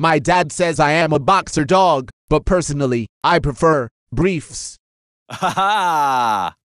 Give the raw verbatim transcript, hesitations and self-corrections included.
My dad says I am a boxer dog, but personally, I prefer briefs. Ha ha!